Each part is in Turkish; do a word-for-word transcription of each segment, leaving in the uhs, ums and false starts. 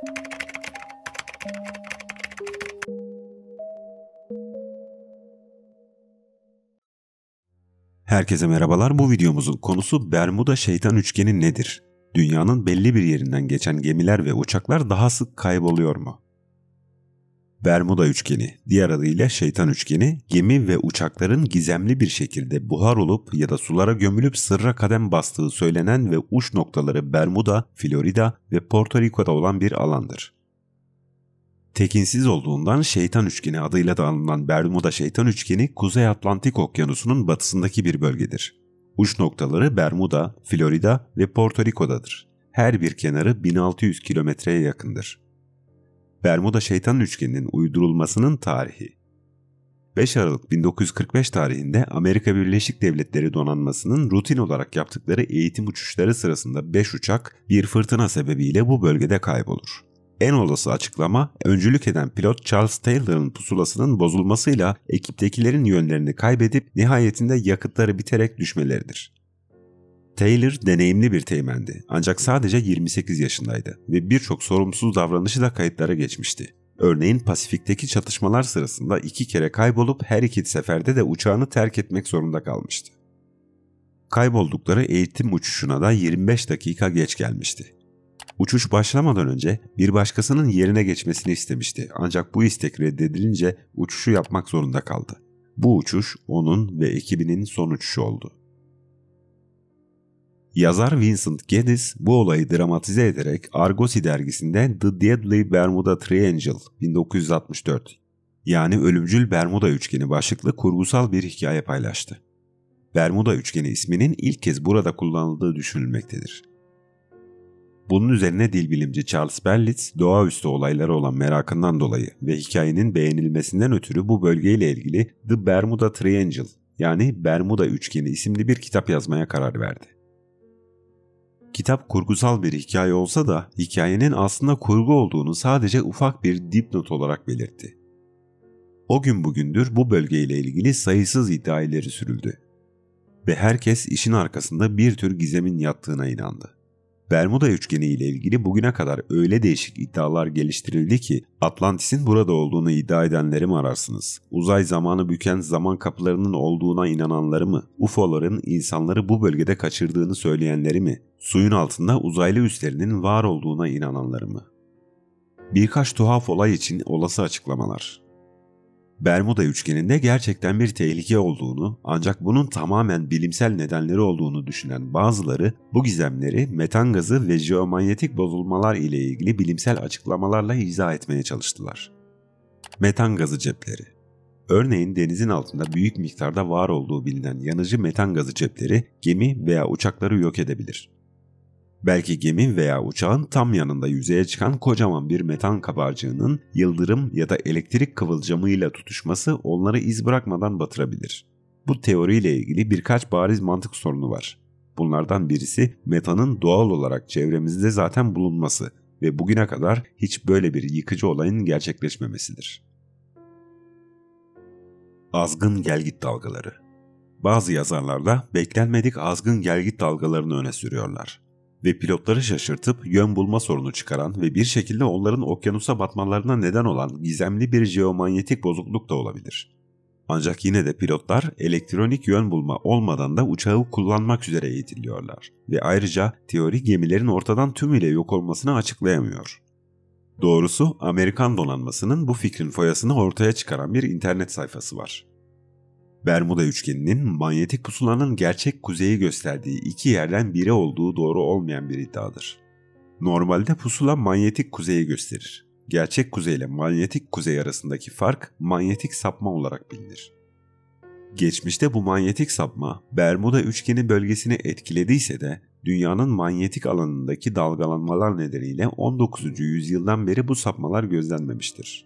Herkese merhabalar. Bu videomuzun konusu Bermuda Şeytan Üçgeni nedir? Dünyanın belli bir yerinden geçen gemiler ve uçaklar daha sık kayboluyor mu? Bermuda Üçgeni, diğer adıyla Şeytan Üçgeni, gemi ve uçakların gizemli bir şekilde buhar olup ya da sulara gömülüp sırra kadem bastığı söylenen ve uç noktaları Bermuda, Florida ve Porto Rico'da olan bir alandır. Tekinsiz olduğundan Şeytan Üçgeni adıyla da anılan Bermuda Şeytan Üçgeni, Kuzey Atlantik Okyanusu'nun batısındaki bir bölgedir. Uç noktaları Bermuda, Florida ve Porto Rico'dadır. Her bir kenarı bin altı yüz kilometreye yakındır. Bermuda Şeytan Üçgeni'nin uydurulmasının tarihi beş Aralık bin dokuz yüz kırk beş tarihinde Amerika Birleşik Devletleri Donanması'nın rutin olarak yaptıkları eğitim uçuşları sırasında beş uçak bir fırtına sebebiyle bu bölgede kaybolur. En olası açıklama, öncülük eden pilot Charles Taylor'ın pusulasının bozulmasıyla ekiptekilerin yönlerini kaybedip nihayetinde yakıtları biterek düşmeleridir. Taylor deneyimli bir teğmendi, ancak sadece yirmi sekiz yaşındaydı ve birçok sorumsuz davranışı da kayıtlara geçmişti. Örneğin Pasifik'teki çatışmalar sırasında iki kere kaybolup her iki seferde de uçağını terk etmek zorunda kalmıştı. Kayboldukları eğitim uçuşuna da yirmi beş dakika geç gelmişti. Uçuş başlamadan önce bir başkasının yerine geçmesini istemişti, ancak bu istek reddedilince uçuşu yapmak zorunda kaldı. Bu uçuş onun ve ekibinin son uçuşu oldu. Yazar Vincent Geddes bu olayı dramatize ederek Argosy dergisinde The Deadly Bermuda Triangle bin dokuz yüz altmış dört yani Ölümcül Bermuda Üçgeni başlıklı kurgusal bir hikaye paylaştı. Bermuda Üçgeni isminin ilk kez burada kullanıldığı düşünülmektedir. Bunun üzerine dilbilimci Charles Berlitz, doğaüstü olaylara olan merakından dolayı ve hikayenin beğenilmesinden ötürü bu bölgeyle ilgili The Bermuda Triangle yani Bermuda Üçgeni isimli bir kitap yazmaya karar verdi. Kitap kurgusal bir hikaye olsa da hikayenin aslında kurgu olduğunu sadece ufak bir dipnot olarak belirtti. O gün bugündür bu bölgeyle ilgili sayısız iddia ileri sürüldü ve herkes işin arkasında bir tür gizemin yattığına inandı. Bermuda Üçgeni ile ilgili bugüne kadar öyle değişik iddialar geliştirildi ki Atlantis'in burada olduğunu iddia edenleri mi ararsınız? Uzay zamanı büken zaman kapılarının olduğuna inananları mı? U F O'ların insanları bu bölgede kaçırdığını söyleyenleri mi? Suyun altında uzaylı üslerinin var olduğuna inananları mı? Birkaç tuhaf olay için olası açıklamalar. Bermuda Üçgeni'nde gerçekten bir tehlike olduğunu, ancak bunun tamamen bilimsel nedenleri olduğunu düşünen bazıları bu gizemleri metan gazı ve jeomanyetik bozulmalar ile ilgili bilimsel açıklamalarla izah etmeye çalıştılar. Metan gazı cepleri. Örneğin denizin altında büyük miktarda var olduğu bilinen yanıcı metan gazı cepleri gemi veya uçakları yok edebilir. Belki gemi veya uçağın tam yanında yüzeye çıkan kocaman bir metan kabarcığının yıldırım ya da elektrik kıvılcımıyla tutuşması onları iz bırakmadan batırabilir. Bu teoriyle ilgili birkaç bariz mantık sorunu var. Bunlardan birisi metanın doğal olarak çevremizde zaten bulunması ve bugüne kadar hiç böyle bir yıkıcı olayın gerçekleşmemesidir. Azgın gelgit dalgaları. Bazı yazarlar da beklenmedik azgın gelgit dalgalarını öne sürüyorlar. Ve pilotları şaşırtıp yön bulma sorunu çıkaran ve bir şekilde onların okyanusa batmalarına neden olan gizemli bir jeomanyetik bozukluk da olabilir. Ancak yine de pilotlar elektronik yön bulma olmadan da uçağı kullanmak üzere eğitiliyorlar ve ayrıca teori gemilerin ortadan tümüyle yok olmasını açıklayamıyor. Doğrusu Amerikan donanmasının bu fikrin foyasını ortaya çıkaran bir internet sayfası var. Bermuda Üçgeni'nin manyetik pusulanın gerçek kuzeyi gösterdiği iki yerden biri olduğu doğru olmayan bir iddiadır. Normalde pusula manyetik kuzeyi gösterir. Gerçek kuzey ile manyetik kuzey arasındaki fark manyetik sapma olarak bilinir. Geçmişte bu manyetik sapma Bermuda Üçgeni bölgesini etkilediyse de dünyanın manyetik alanındaki dalgalanmalar nedeniyle on dokuzuncu yüzyıldan beri bu sapmalar gözlenmemiştir.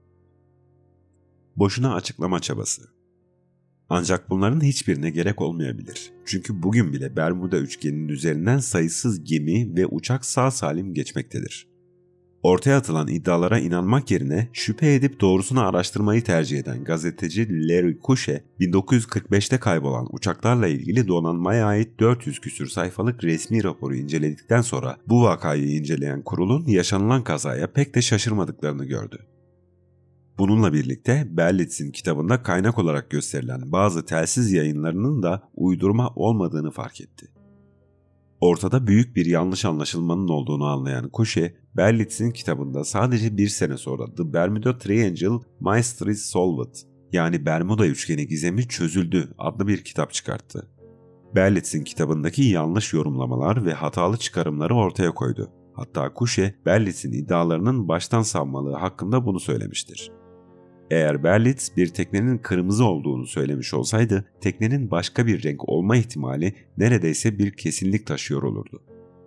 Boşuna açıklama çabası. Ancak bunların hiçbirine gerek olmayabilir. Çünkü bugün bile Bermuda Üçgeni'nin üzerinden sayısız gemi ve uçak sağ salim geçmektedir. Ortaya atılan iddialara inanmak yerine şüphe edip doğrusunu araştırmayı tercih eden gazeteci Larry Kusche, bin dokuz yüz kırk beşte kaybolan uçaklarla ilgili donanmaya ait dört yüz küsür sayfalık resmi raporu inceledikten sonra bu vakayı inceleyen kurulun yaşanılan kazaya pek de şaşırmadıklarını gördü. Bununla birlikte Berlitz'in kitabında kaynak olarak gösterilen bazı telsiz yayınlarının da uydurma olmadığını fark etti. Ortada büyük bir yanlış anlaşılmanın olduğunu anlayan Kusche, Berlitz'in kitabında sadece bir sene sonra The Bermuda Triangle Mystery Solved, yani Bermuda Üçgeni Gizemi Çözüldü adlı bir kitap çıkarttı. Berlitz'in kitabındaki yanlış yorumlamalar ve hatalı çıkarımları ortaya koydu. Hatta Kusche, Berlitz'in iddialarının baştan savmalığı hakkında bunu söylemiştir. Eğer Berlitz bir teknenin kırmızı olduğunu söylemiş olsaydı, teknenin başka bir renk olma ihtimali neredeyse bir kesinlik taşıyor olurdu.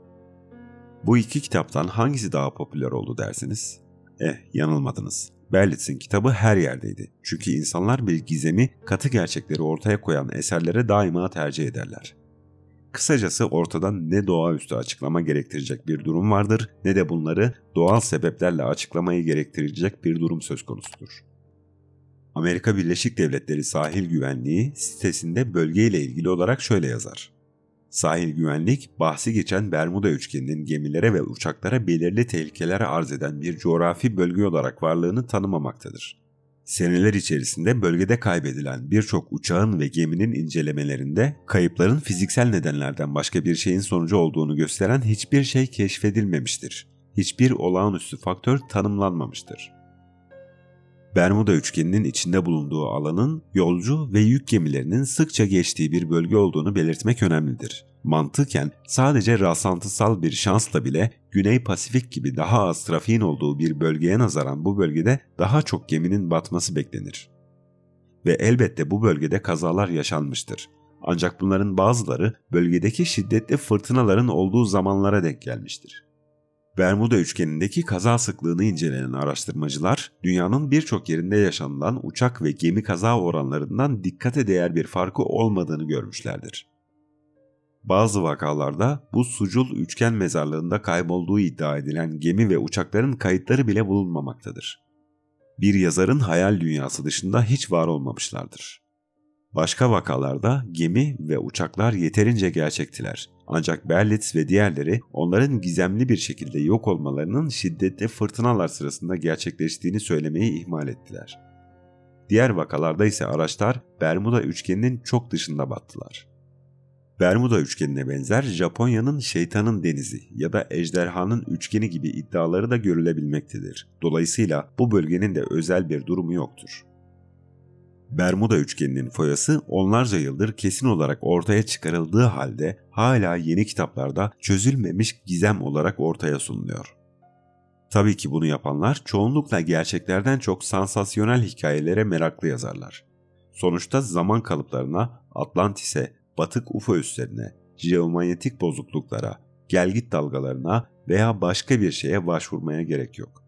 Bu iki kitaptan hangisi daha popüler oldu dersiniz? Eh, yanılmadınız. Berlitz'in kitabı her yerdeydi. Çünkü insanlar bir gizemi, katı gerçekleri ortaya koyan eserlere daima tercih ederler. Kısacası ortada ne doğaüstü açıklama gerektirecek bir durum vardır, ne de bunları doğal sebeplerle açıklamayı gerektirecek bir durum söz konusudur. Amerika Birleşik Devletleri Sahil Güvenliği sitesinde bölgeyle ilgili olarak şöyle yazar. Sahil güvenlik, bahsi geçen Bermuda Üçgeni'nin gemilere ve uçaklara belirli tehlikeler arz eden bir coğrafi bölge olarak varlığını tanımamaktadır. Seneler içerisinde bölgede kaybedilen birçok uçağın ve geminin incelemelerinde kayıpların fiziksel nedenlerden başka bir şeyin sonucu olduğunu gösteren hiçbir şey keşfedilmemiştir. Hiçbir olağanüstü faktör tanımlanmamıştır. Bermuda Üçgeni'nin içinde bulunduğu alanın yolcu ve yük gemilerinin sıkça geçtiği bir bölge olduğunu belirtmek önemlidir. Mantıken sadece rastlantısal bir şansla bile Güney Pasifik gibi daha az trafiğin olduğu bir bölgeye nazaran bu bölgede daha çok geminin batması beklenir. Ve elbette bu bölgede kazalar yaşanmıştır. Ancak bunların bazıları bölgedeki şiddetli fırtınaların olduğu zamanlara denk gelmiştir. Bermuda Üçgeni'ndeki kaza sıklığını inceleyen araştırmacılar, dünyanın birçok yerinde yaşanılan uçak ve gemi kaza oranlarından dikkate değer bir farkı olmadığını görmüşlerdir. Bazı vakalarda bu sucul üçgen mezarlığında kaybolduğu iddia edilen gemi ve uçakların kayıtları bile bulunmamaktadır. Bir yazarın hayal dünyası dışında hiç var olmamışlardır. Başka vakalarda gemi ve uçaklar yeterince gerçektiler. Ancak Berlitz ve diğerleri onların gizemli bir şekilde yok olmalarının şiddetli fırtınalar sırasında gerçekleştiğini söylemeyi ihmal ettiler. Diğer vakalarda ise araçlar Bermuda Üçgeni'nin çok dışında battılar. Bermuda Üçgeni'ne benzer Japonya'nın şeytanın denizi ya da ejderhanın üçgeni gibi iddiaları da görülebilmektedir. Dolayısıyla bu bölgenin de özel bir durumu yoktur. Bermuda Üçgeni'nin foyası onlarca yıldır kesin olarak ortaya çıkarıldığı halde hala yeni kitaplarda çözülmemiş gizem olarak ortaya sunuluyor. Tabii ki bunu yapanlar çoğunlukla gerçeklerden çok sansasyonel hikayelere meraklı yazarlar. Sonuçta zaman kalıplarına, Atlantis'e, batık U F O üslerine, jeomanyetik bozukluklara, gelgit dalgalarına veya başka bir şeye başvurmaya gerek yok.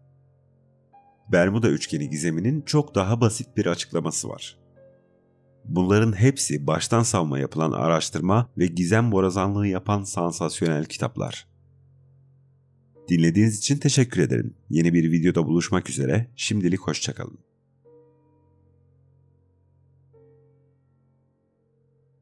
Bermuda Üçgeni gizeminin çok daha basit bir açıklaması var. Bunların hepsi baştan savma yapılan araştırma ve gizem borazanlığı yapan sansasyonel kitaplar. Dinlediğiniz için teşekkür ederim. Yeni bir videoda buluşmak üzere, şimdilik hoşça kalın.